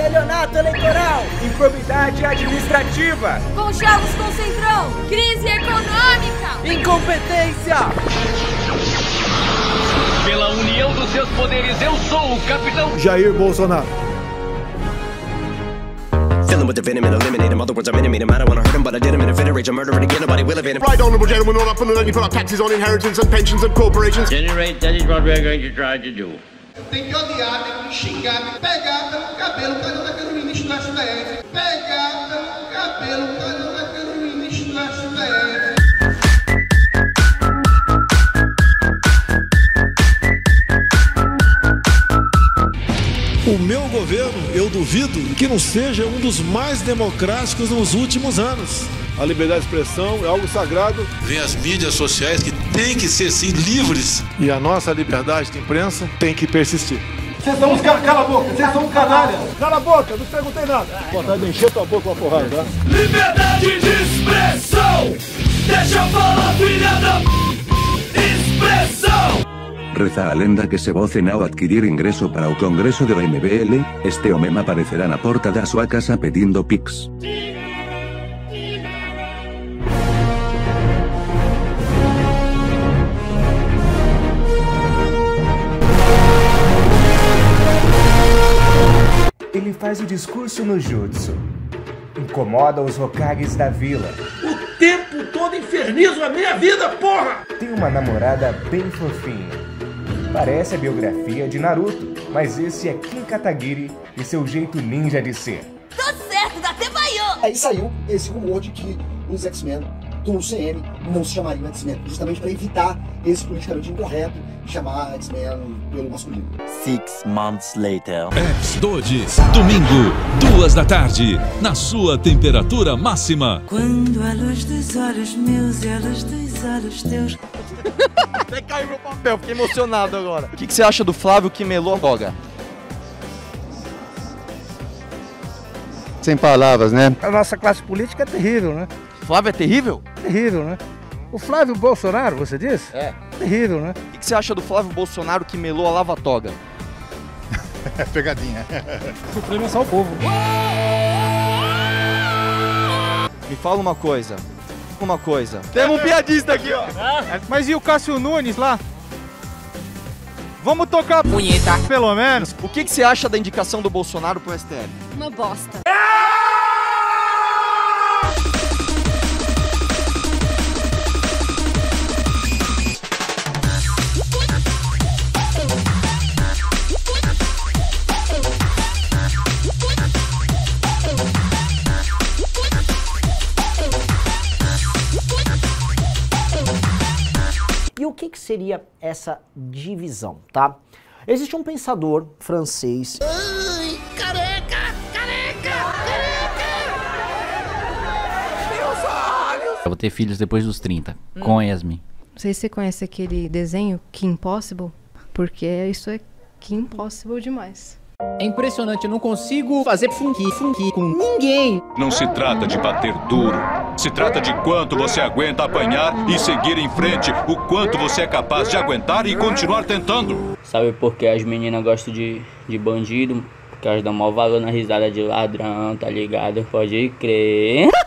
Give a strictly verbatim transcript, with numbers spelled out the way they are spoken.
estelionato eleitoral, improbidade administrativa, conchavos com centrão, crise econômica, incompetência. Pela união dos seus poderes, eu sou o capitão Jair Bolsonaro. Filling with the venom and eliminate him. Other words, I'm intimate him. I don't wanna hurt him, but I did him in a fit of rage. I'm murdering again, nobody will evade him. Right honourable gentlemen, all up and then you put up taxes on inheritance and pensions and corporations. At any rate, that is what we're going to try to do. Tem que odiar, tem que xingar, tem que pegar pelo cabelo, cadê daquele ministro da S T F? Pegar pelo cabelo, cadê daquele ministro da S T F? O meu governo, eu duvido que não seja um dos mais democráticos nos últimos anos. A liberdade de expressão é algo sagrado. Vem as mídias sociais que têm que ser, sim, livres. E a nossa liberdade de imprensa tem que persistir. Vocês são uns caras, cala a boca, vocês são um canalha. Cala a boca, não perguntei nada. Vontade de encher tua boca uma porrada, tá? Liberdade de expressão, deixa eu falar, filha da expressão. Reza a lenda que se vocen ao adquirir ingreso para o congreso de O M B L, este home aparecerá na porta da sua casa pedindo pix. Ele faz o discurso no jutsu. Incomoda os Hokages da vila. O tempo todo infernizo a minha vida, porra! Tem uma namorada bem fofinha. Parece a biografia de Naruto, mas esse é Kin Katagiri e seu jeito ninja de ser. Tô certo, dá até baião! Aí saiu esse rumor de que os X-Men do C M não se chamariam X-Men, justamente para evitar esse politicamente incorreto de chamar X-Men pelo masculino. Six months later. X-Dodges, domingo, duas da tarde, na sua temperatura máxima. Quando a luz dos olhos meus e a luz dos olhos teus. Até caiu meu papel, fiquei emocionado agora. O que, que você acha do Flávio que melou a toga? Sem palavras, né? A nossa classe política é terrível, né? Flávio é terrível? Terrível, né? O Flávio Bolsonaro, você disse? É. Terrível, né? O que, que você acha do Flávio Bolsonaro que melou a lava-toga? Pegadinha. O Supremo é só o povo. Me fala uma coisa. Uma coisa. Temos um piadista aqui, ó. Mas e o Cássio Nunes lá? Vamos tocar punheta, pelo menos. O que, que você acha da indicação do Bolsonaro pro S T F? Uma bosta. E o que, que seria essa divisão, tá? Existe um pensador francês... Ai, careca, careca, careca! Meus olhos! Eu vou ter filhos depois dos trinta, hum. com a Yasmin. Não sei se você conhece aquele desenho, Kim Possible, porque isso é Kim Possible demais. É impressionante, eu não consigo fazer funky, funky com ninguém. Não se trata de bater duro. Se trata de quanto você aguenta apanhar e seguir em frente. O quanto você é capaz de aguentar e continuar tentando. Sabe por que as meninas gostam de, de bandido? Porque elas dão maior valor na risada de ladrão, tá ligado? Pode crer.